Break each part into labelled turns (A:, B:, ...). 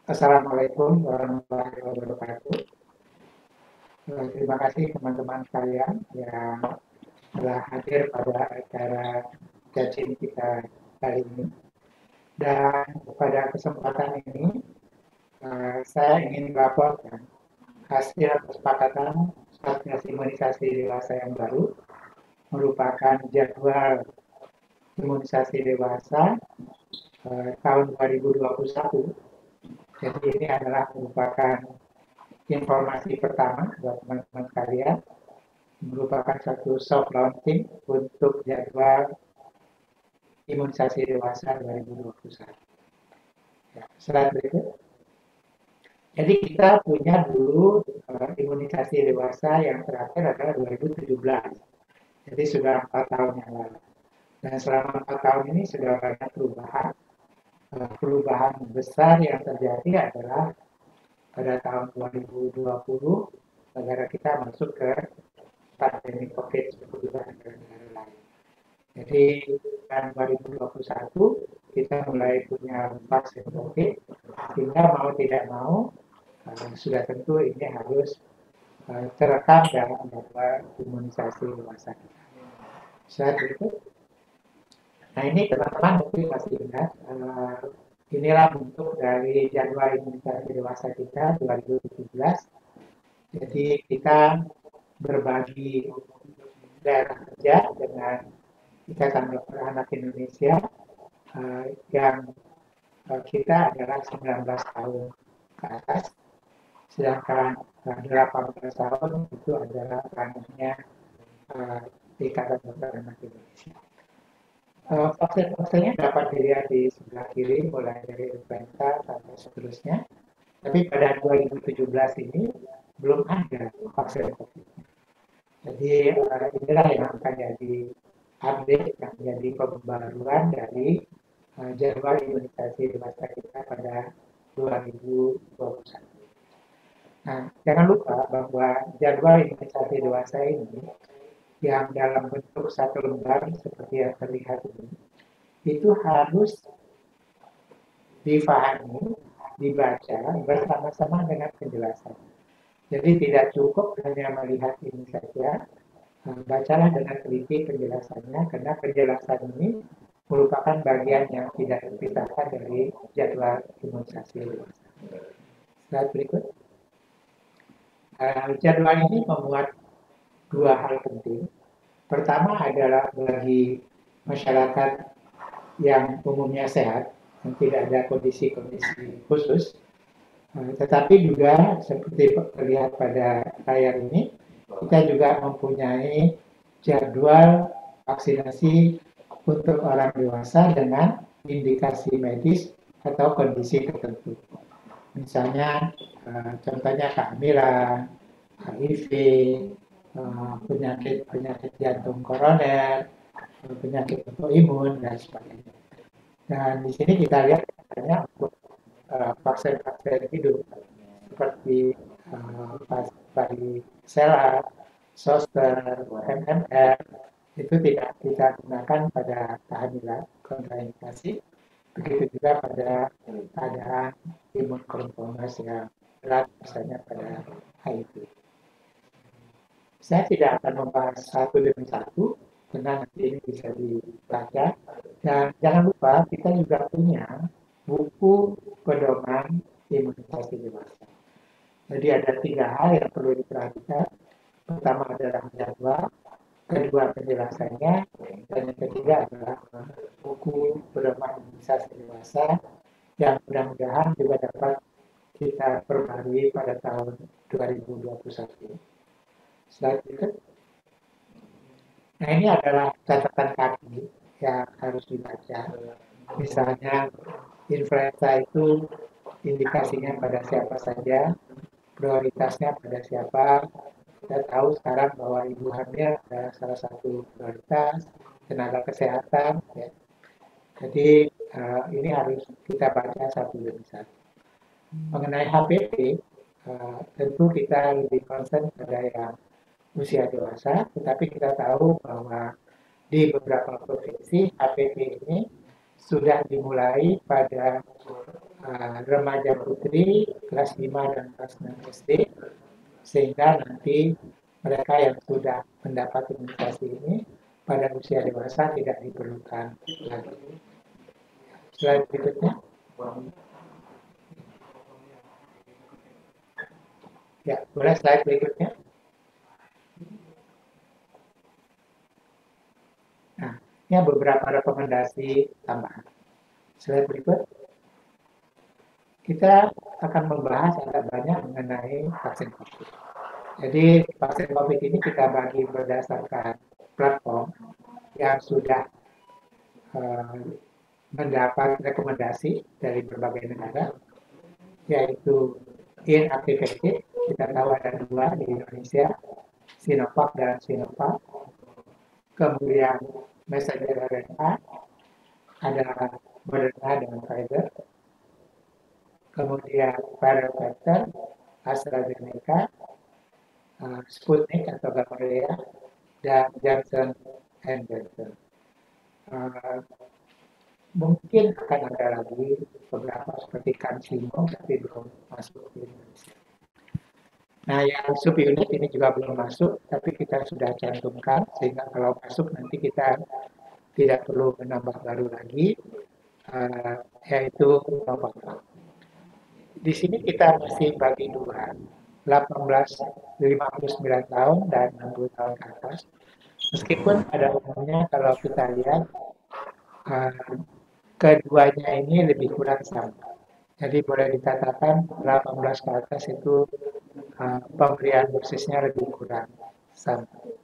A: Assalamualaikum warahmatullahi wabarakatuh. Terima kasih teman-teman sekalian yang telah hadir pada acara cacing kita kali ini. Dan pada kesempatan ini, saya ingin melaporkan hasil kesepakatan Satgas Imunisasi Dewasa yang baru merupakan jadwal imunisasi dewasa tahun 2021. Jadi ini adalah merupakan informasi pertama buat teman-teman sekalian, merupakan satu soft launching untuk jadwal imunisasi dewasa 2021. Ya, slide berikut. Jadi kita punya dulu imunisasi dewasa yang terakhir adalah 2017. Jadi sudah 4 tahun yang lalu. Dan selama 4 tahun ini sudah banyak perubahan. Perubahan besar yang terjadi adalah pada tahun 2020 negara kita masuk ke pandemi COVID seperti juga negara lain. Jadi tahun 2021 kita mulai punya vaksin COVID, sehingga mau tidak mau sudah tentu ini harus terekam dalam jadwal imunisasi dewasa kita. Slide berikut. Nah ini teman-teman mungkin masih ingat, inilah bentuk dari jadwal imunisasi dewasa kita 2017. Jadi kita berbagi daerah kerja dengan Ikatan Dokter Anak Indonesia yang kita adalah 19 tahun ke atas, sedangkan 18 tahun itu adalah ranahnya Ikatan Dokter Anak Indonesia. Vaksin-vaksinnya dapat dilihat di sebelah kiri, mulai dari influenza sampai seterusnya. Tapi pada 2017 ini belum ada vaksin COVID. Jadi inilah yang akan jadi update, yang menjadi pembaruan dari jadwal imunisasi dewasa kita pada 2021. Nah, jangan lupa bahwa jadwal imunisasi dewasa ini yang dalam bentuk satu lembar seperti yang terlihat ini, itu harus difahami, dibaca bersama-sama dengan penjelasan. Jadi tidak cukup hanya melihat ini saja, bacalah dengan teliti penjelasannya, karena penjelasan ini merupakan bagian yang tidak terpisahkan dari jadwal imunisasi dewasa. Slide berikut. Jadwal ini memuat dua hal penting. Pertama adalah bagi masyarakat yang umumnya sehat, yang tidak ada kondisi-kondisi khusus, tetapi juga seperti terlihat pada layar ini, kita juga mempunyai jadwal vaksinasi untuk orang dewasa dengan indikasi medis atau kondisi tertentu. Misalnya, contohnya kehamilan, HIV, penyakit jantung koroner, penyakit autoimun, dan sebagainya. Dan di sini kita lihat adanya untuk vaksin-vaksin hidup seperti varicella, zoster, MMR itu tidak kita gunakan pada kehamilan kontraindikasi, begitu juga pada keadaan imunkompromis yang berat, misalnya pada HIV. Saya tidak akan membahas satu demi satu, karena nanti ini bisa dibaca. Dan jangan lupa kita juga punya buku pedoman imunisasi dewasa. Jadi ada 3 hal yang perlu diperhatikan. Pertama adalah jadwal, kedua penjelasannya, dan yang ketiga adalah buku pedoman imunisasi dewasa yang mudah-mudahan juga dapat kita perbarui pada tahun 2021. Slide berikut. Nah ini adalah catatan kaki yang harus dibaca. Misalnya influenza itu indikasinya pada siapa saja, prioritasnya pada siapa. Kita tahu sekarang bahwa ibu hamil adalah salah satu prioritas, tenaga kesehatan. Ya. Jadi ini harus kita baca satu demi satu. Mengenai HPV, tentu kita lebih concern pada yang usia dewasa, tetapi kita tahu bahwa di beberapa provinsi HPV ini sudah dimulai pada remaja putri kelas 5 dan kelas 6 SD, sehingga nanti mereka yang sudah mendapat imunisasi ini pada usia dewasa tidak diperlukan lagi. Slide berikutnya. Ya, boleh slide berikutnya. Nah, ini beberapa rekomendasi tambahan. Slide berikut. Kita akan membahas agak banyak mengenai vaksin COVID. Jadi vaksin COVID ini kita bagi berdasarkan platform yang sudah mendapat rekomendasi dari berbagai negara, yaitu inactivated, kita tahu ada 2 di Indonesia, Sinovac dan Sinovac. Kemudian messenger RNA, ada Moderna dan Pfizer. Kemudian viral vector, AstraZeneca, Sputnik atau Gamaleya, dan Johnson & Johnson. Mungkin akan ada lagi beberapa seperti CanSino, tapi belum masuk di Indonesia. Nah, yang subunit ini juga belum masuk, tapi kita sudah cantumkan, sehingga kalau masuk nanti kita tidak perlu menambah baru lagi, yaitu Novavax. Di sini kita masih bagi 2, 59 tahun dan 60 tahun ke atas. Meskipun pada umumnya kalau kita lihat, keduanya ini lebih kurang sama. Jadi boleh dikatakan 18 ke atas itu pemberian dosisnya lebih kurang sama.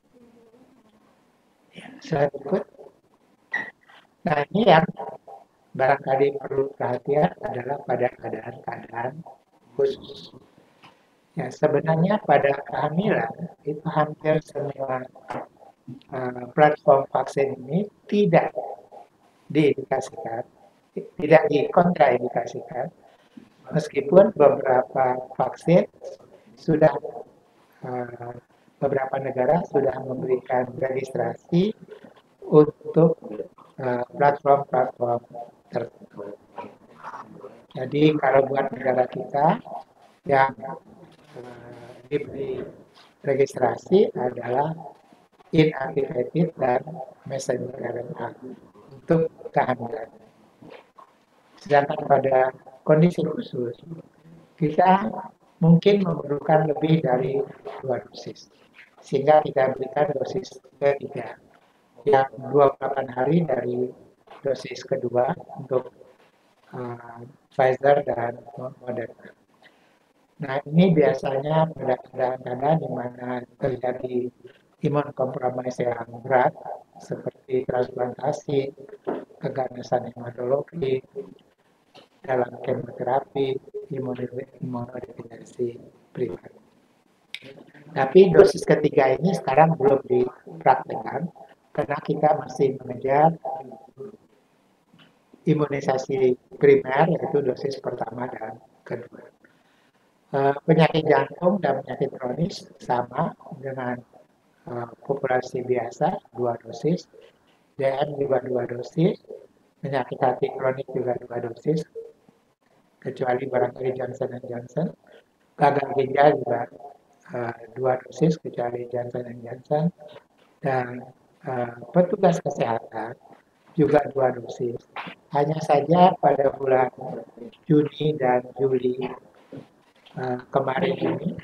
A: Ya, slide berikut. Nah, ini yang barangkali perlu perhatian adalah pada keadaan-keadaan khusus. Ya, sebenarnya pada kehamilan itu hampir semua platform vaksin ini tidak diindikasikan, tidak dikontraindikasikan, meskipun beberapa vaksin sudah beberapa negara sudah memberikan registrasi untuk platform-platform tertentu. Jadi kalau buat negara kita yang diberi registrasi adalah inactivated dan messenger RNA untuk kehamilan. Sedangkan pada kondisi khusus, kita mungkin memerlukan lebih dari 2 dosis. Sehingga kita berikan dosis ketiga, yang 28 hari dari dosis kedua untuk Pfizer dan Moderna. Nah, ini biasanya pada keadaan-keadaan di mana terjadi imunokompromis yang berat, seperti transplantasi, keganasan hematologi, dalam kemoterapi, imunodefinisi primer. Tapi dosis ketiga ini sekarang belum dipraktekkan, karena kita masih mengejar imunisasi primer, yaitu dosis pertama dan kedua. Penyakit jantung dan penyakit kronis sama dengan populasi biasa, 2 dosis, DM juga 2 dosis, penyakit hati kronik juga 2 dosis, kecuali barangkali Johnson & Johnson, gagal ginjal juga 2 dosis, kecuali Johnson & Johnson, dan petugas kesehatan juga 2 dosis. Hanya saja pada bulan Juni dan Juli kemarin ini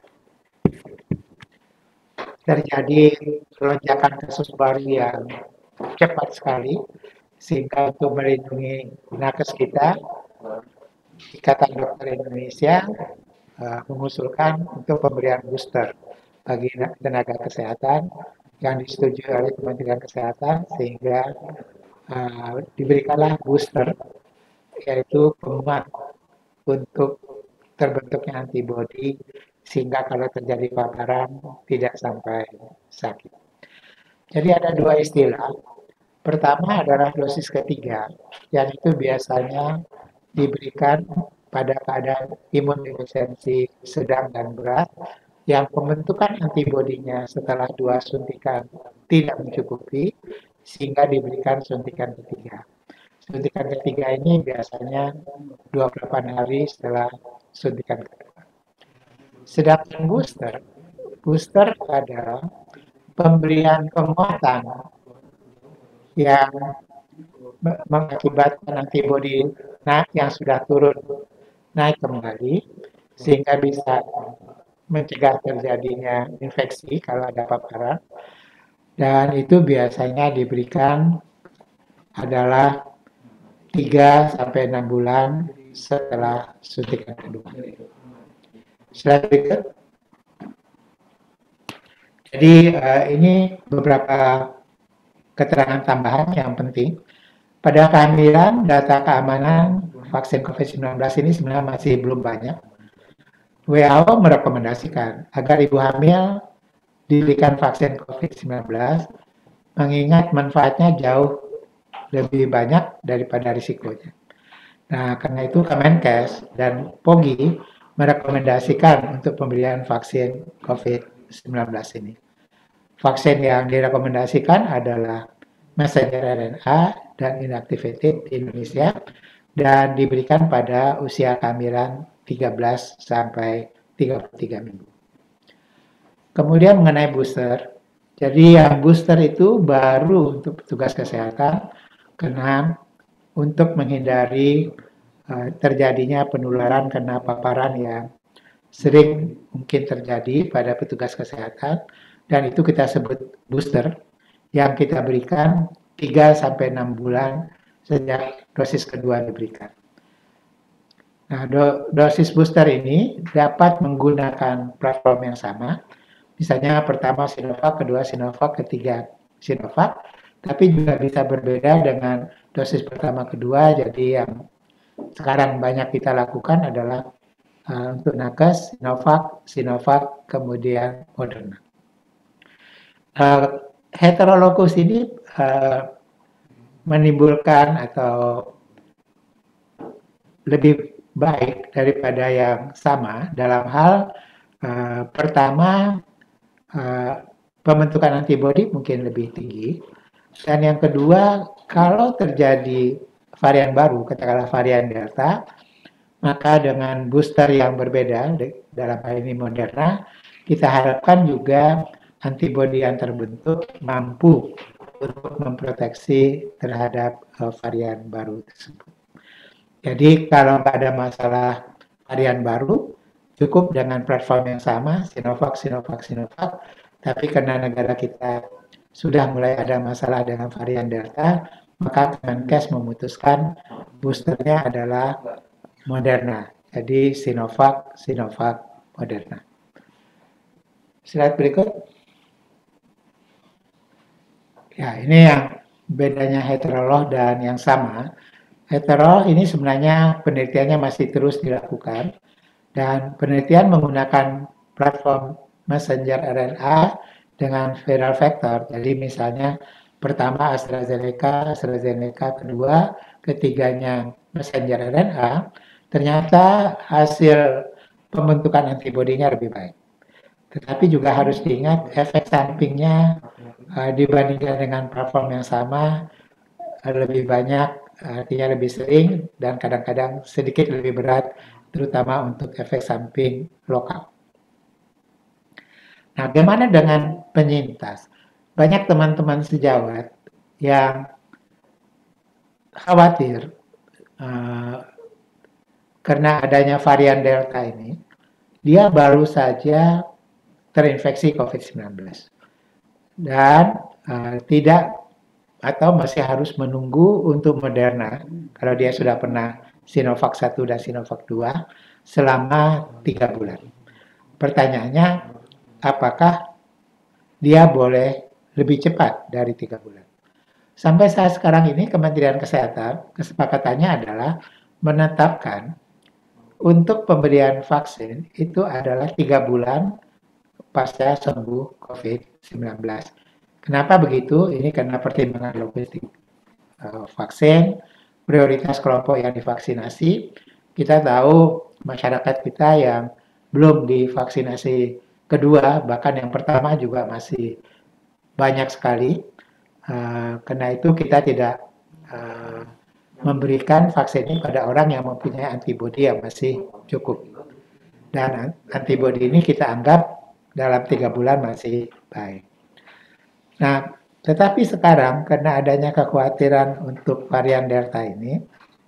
A: terjadi lonjakan kasus baru yang cepat sekali, sehingga untuk melindungi nakes kita, Ikatan Dokter Indonesia mengusulkan untuk pemberian booster bagi tenaga kesehatan yang disetujui oleh Kementerian Kesehatan, sehingga diberikanlah booster, yaitu penguat untuk terbentuknya antibodi, sehingga kalau terjadi paparan tidak sampai sakit. Jadi ada 2 istilah. Pertama adalah dosis ketiga, yang itu biasanya diberikan pada keadaan imunodefinisi sedang dan berat, yang pembentukan antibodinya setelah 2 suntikan tidak mencukupi, sehingga diberikan suntikan ketiga. Suntikan ketiga ini biasanya 28 hari setelah suntikan kedua. Sedangkan booster adalah pemberian penguatan yang mengakibatkan antibodi yang sudah turun naik kembali sehingga bisa mencegah terjadinya infeksi kalau ada paparan, dan itu biasanya diberikan adalah 3-6 bulan setelah suntikan kedua. Slide berikut. Jadi ini beberapa keterangan tambahan yang penting. Pada kehamilan, data keamanan vaksin COVID-19 ini sebenarnya masih belum banyak. WHO merekomendasikan agar ibu hamil diberikan vaksin COVID-19 mengingat manfaatnya jauh lebih banyak daripada risikonya. Nah, karena itu Kemenkes dan POGI merekomendasikan untuk pemberian vaksin COVID-19 ini. Vaksin yang direkomendasikan adalah messenger RNA dan inactivated di Indonesia dan diberikan pada usia kehamilan 13 sampai 33 minggu. Kemudian mengenai booster, jadi yang booster itu baru untuk petugas kesehatan karena untuk menghindari terjadinya penularan karena paparan yang sering mungkin terjadi pada petugas kesehatan, dan itu kita sebut booster yang kita berikan 3-6 bulan sejak dosis kedua diberikan. Nah, dosis booster ini dapat menggunakan platform yang sama, misalnya pertama Sinovac, kedua Sinovac, ketiga Sinovac, tapi juga bisa berbeda dengan dosis pertama kedua. Jadi yang sekarang banyak kita lakukan adalah untuk nakes, Sinovac, kemudian Moderna. Heterologus ini menimbulkan atau lebih baik daripada yang sama dalam hal pertama pembentukan antibodi mungkin lebih tinggi, dan yang kedua kalau terjadi varian baru, katakanlah varian Delta, maka dengan booster yang berbeda dalam hal ini Moderna, kita harapkan juga antibodi yang terbentuk mampu untuk memproteksi terhadap varian baru tersebut. Jadi kalau nggak ada masalah varian baru, cukup dengan platform yang sama, Sinovac, tapi karena negara kita sudah mulai ada masalah dengan varian Delta, maka Kemenkes memutuskan boosternya adalah Moderna. Jadi Sinovac, Moderna. Slide berikut. Ya, ini yang bedanya heterolog dan yang sama. Hetero ini sebenarnya penelitiannya masih terus dilakukan, dan penelitian menggunakan platform messenger RNA dengan viral vector. Jadi misalnya pertama AstraZeneca, kedua, ketiganya messenger RNA, ternyata hasil pembentukan antibodinya lebih baik. Tetapi juga harus diingat efek sampingnya dibandingkan dengan platform yang sama lebih banyak, artinya lebih sering, dan kadang-kadang sedikit lebih berat, terutama untuk efek samping lokal. Nah, bagaimana dengan penyintas? Banyak teman-teman sejawat yang khawatir karena adanya varian Delta ini, dia baru saja terinfeksi COVID-19 dan tidak atau masih harus menunggu untuk Moderna kalau dia sudah pernah Sinovac 1 dan Sinovac 2 selama 3 bulan. Pertanyaannya, apakah dia boleh lebih cepat dari 3 bulan? Sampai saat sekarang ini Kementerian Kesehatan kesepakatannya adalah menetapkan untuk pemberian vaksin itu adalah 3 bulan pasca sembuh COVID-19. Kenapa begitu? Ini karena pertimbangan logistik vaksin, prioritas kelompok yang divaksinasi. Kita tahu masyarakat kita yang belum divaksinasi kedua, bahkan yang pertama juga masih banyak sekali. Karena itu kita tidak memberikan vaksin ini pada orang yang mempunyai antibodi yang masih cukup. Dan antibodi ini kita anggap dalam 3 bulan masih baik. Nah, tetapi sekarang karena adanya kekhawatiran untuk varian Delta ini,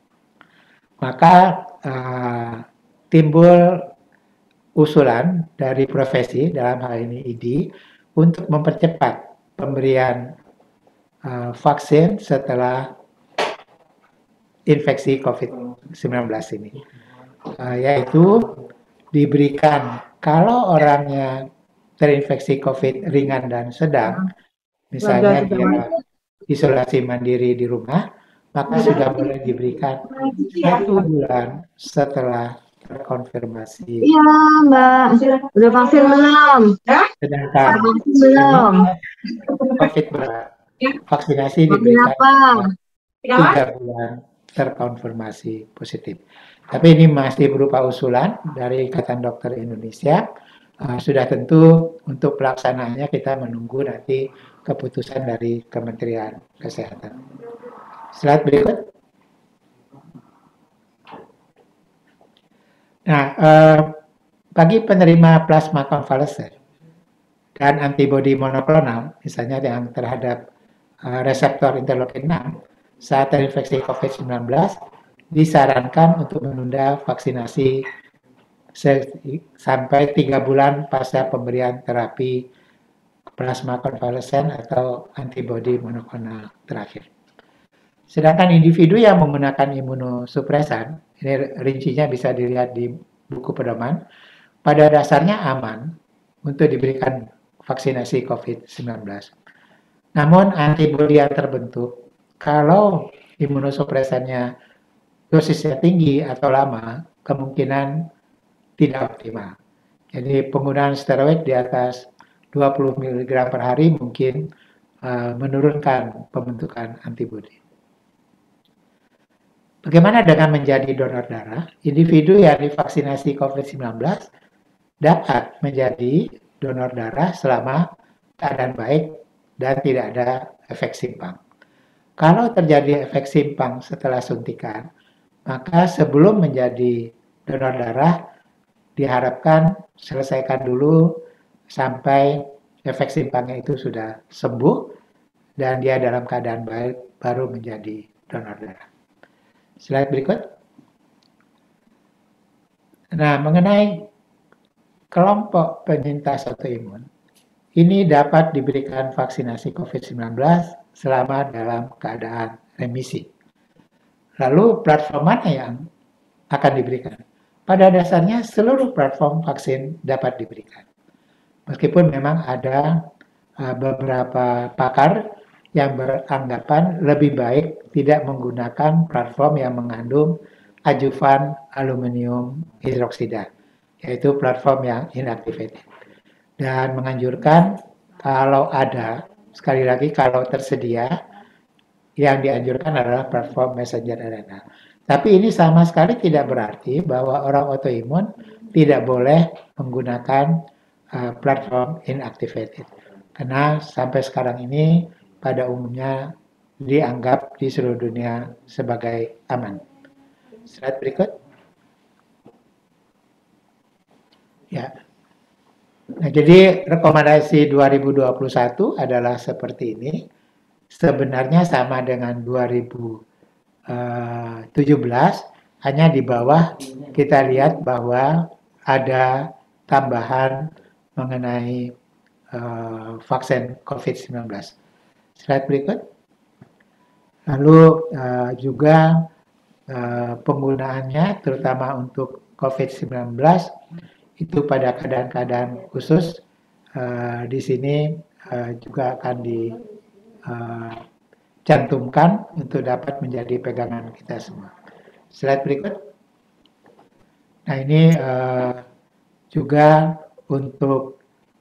A: maka timbul usulan dari profesi, dalam hal ini ID, untuk mempercepat pemberian vaksin setelah infeksi COVID-19 ini. Yaitu diberikan kalau orangnya terinfeksi COVID ringan dan sedang, misalnya dia isolasi mandiri di rumah, maka sudah boleh diberikan 1 bulan setelah terkonfirmasi.
B: Iya, Mbak. Udah vaksin belum?
A: Sedangkan
B: belum.
A: COVID berat, vaksinasi diberikan 3 bulan terkonfirmasi positif. Tapi ini masih berupa usulan dari Ikatan Dokter Indonesia. Sudah tentu untuk pelaksanaannya kita menunggu nanti keputusan dari Kementerian Kesehatan. Slide berikut. Nah, bagi penerima plasma konvalesen dan antibodi monoklonal, misalnya yang terhadap reseptor interleukin 6, saat terinfeksi COVID-19, disarankan untuk menunda vaksinasi sampai 3 bulan pasca pemberian terapi plasma konvalesen atau antibodi monoklonal terakhir. Sedangkan individu yang menggunakan imunosupresan, ini rincinya bisa dilihat di buku pedoman, pada dasarnya aman untuk diberikan vaksinasi COVID-19. Namun antibodi yang terbentuk, kalau imunosupresannya dosisnya tinggi atau lama, kemungkinan tidak optimal. Jadi penggunaan steroid di atas 20 mg per hari mungkin menurunkan pembentukan antibodi. Bagaimana dengan menjadi donor darah? Individu yang divaksinasi COVID-19 dapat menjadi donor darah selama keadaan baik dan tidak ada efek simpang. Kalau terjadi efek simpang setelah suntikan, maka sebelum menjadi donor darah diharapkan selesaikan dulu sampai efek simpangnya itu sudah sembuh dan dia dalam keadaan baik baru menjadi donor darah. Slide berikut. Nah, mengenai kelompok penyintas autoimun, ini dapat diberikan vaksinasi COVID-19 selama dalam keadaan remisi. Lalu platform mana yang akan diberikan? Pada dasarnya seluruh platform vaksin dapat diberikan. Meskipun memang ada beberapa pakar yang beranggapan lebih baik tidak menggunakan platform yang mengandung adjuvan aluminium hidroksida, yaitu platform yang inactivated. Dan menganjurkan kalau ada, sekali lagi kalau tersedia, yang dianjurkan adalah platform messenger RNA. Tapi ini sama sekali tidak berarti bahwa orang autoimun tidak boleh menggunakan platform inactivated. Karena sampai sekarang ini pada umumnya dianggap di seluruh dunia sebagai aman. Slide berikut. Ya. Nah, jadi rekomendasi 2021 adalah seperti ini. Sebenarnya sama dengan 2017, hanya di bawah kita lihat bahwa ada tambahan mengenai vaksin COVID-19. Slide berikut. Lalu juga penggunaannya terutama untuk COVID-19 itu pada keadaan-keadaan khusus di sini juga akan dicantumkan untuk dapat menjadi pegangan kita semua. Slide berikut. Nah, ini juga untuk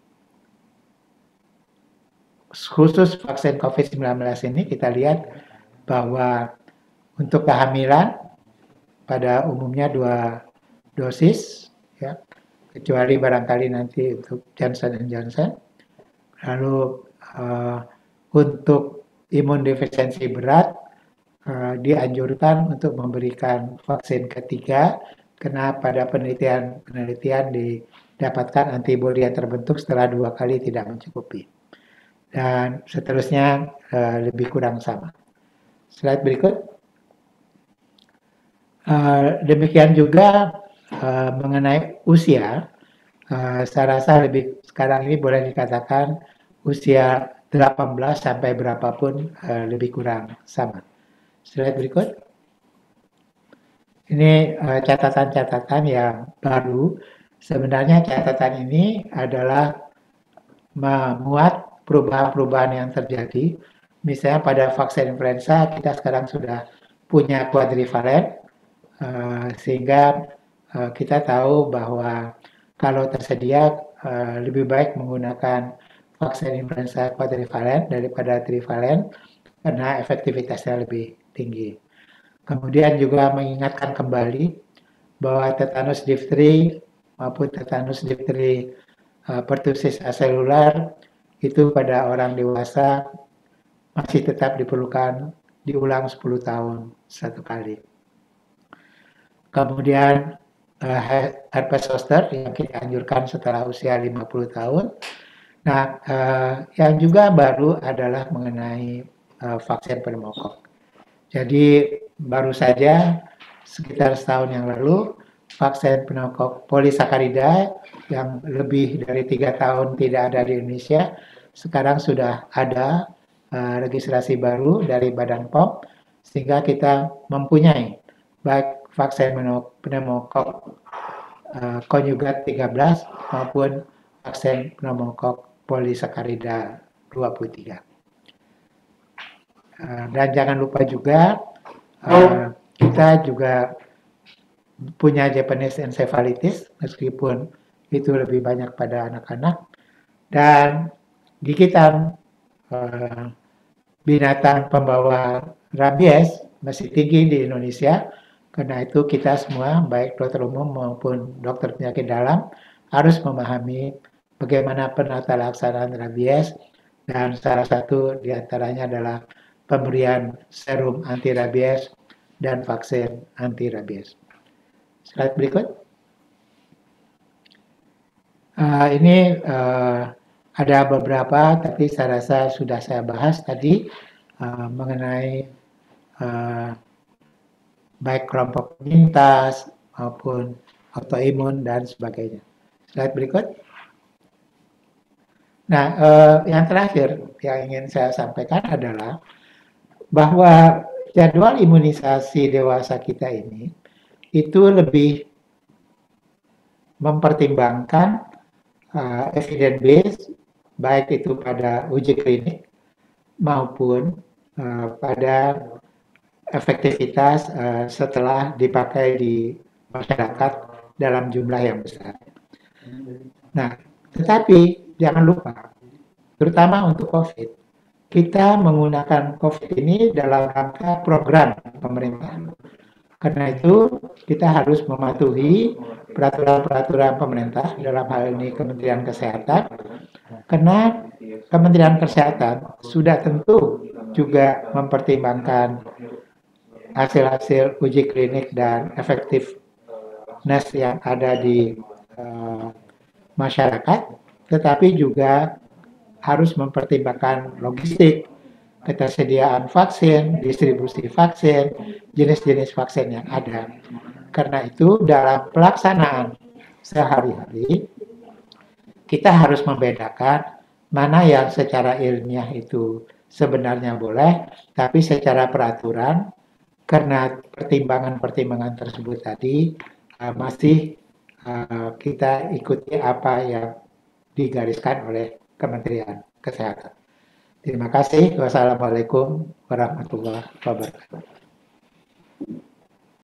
A: khusus vaksin COVID-19 ini kita lihat bahwa untuk kehamilan pada umumnya 2 dosis, ya, kecuali barangkali nanti untuk Johnson & Johnson. Lalu untuk imun defisiensi berat dianjurkan untuk memberikan vaksin ketiga karena pada penelitian didapatkan antibodi yang terbentuk setelah 2 kali tidak mencukupi. Dan seterusnya lebih kurang sama. Slide berikut. Demikian juga mengenai usia, saya rasa sekarang ini boleh dikatakan usia 18 sampai berapapun lebih kurang sama. Slide berikut. Ini catatan-catatan yang baru. Sebenarnya catatan ini adalah memuat perubahan-perubahan yang terjadi. Misalnya pada vaksin influenza kita sekarang sudah punya quadrivalen, sehingga kita tahu bahwa kalau tersedia lebih baik menggunakan vaksin influenza quadrivalen daripada trivalen karena efektivitasnya lebih tinggi. Kemudian juga mengingatkan kembali bahwa tetanus difteri maupun tetanus difteri pertusis aselular itu pada orang dewasa masih tetap diperlukan diulang 10 tahun satu kali. Kemudian herpes zoster yang kita anjurkan setelah usia 50 tahun. Nah, yang juga baru adalah mengenai vaksin pneumokok. Jadi baru saja sekitar setahun yang lalu vaksin pneumokok polisakarida yang lebih dari 3 tahun tidak ada di Indonesia sekarang sudah ada registrasi baru dari Badan POM sehingga kita mempunyai baik vaksin pneumokok konjugat 13 maupun vaksin pneumokok polisakarida 23. Dan jangan lupa juga kita juga punya Japanese encephalitis meskipun itu lebih banyak pada anak-anak dan gigitan binatang pembawa rabies masih tinggi di Indonesia. Karena itu kita semua baik dokter umum maupun dokter penyakit dalam harus memahami bagaimana penata laksanaan rabies dan salah satu diantaranya adalah pemberian serum anti rabies dan vaksin anti rabies. Slide berikut. Ini ada beberapa, tapi saya rasa sudah saya bahas tadi mengenai baik kelompok penyintas maupun autoimun dan sebagainya. Slide berikut. Nah, yang terakhir yang ingin saya sampaikan adalah bahwa jadwal imunisasi dewasa kita ini itu lebih mempertimbangkan evidence base baik itu pada uji klinik maupun pada efektivitas setelah dipakai di masyarakat dalam jumlah yang besar. Nah, tetapi jangan lupa, terutama untuk COVID, kita menggunakan COVID ini dalam rangka program pemerintah. Karena itu kita harus mematuhi peraturan-peraturan pemerintah, dalam hal ini Kementerian Kesehatan, karena Kementerian Kesehatan sudah tentu juga mempertimbangkan hasil-hasil uji klinik dan effectiveness yang ada di masyarakat, tetapi juga harus mempertimbangkan logistik, ketersediaan vaksin, distribusi vaksin, jenis-jenis vaksin yang ada. Karena itu dalam pelaksanaan sehari-hari, kita harus membedakan mana yang secara ilmiah itu sebenarnya boleh, tapi secara peraturan, karena pertimbangan-pertimbangan tersebut tadi masih kita ikuti apa yang digariskan oleh Kementerian Kesehatan. Terima kasih. Wassalamualaikum warahmatullahi wabarakatuh.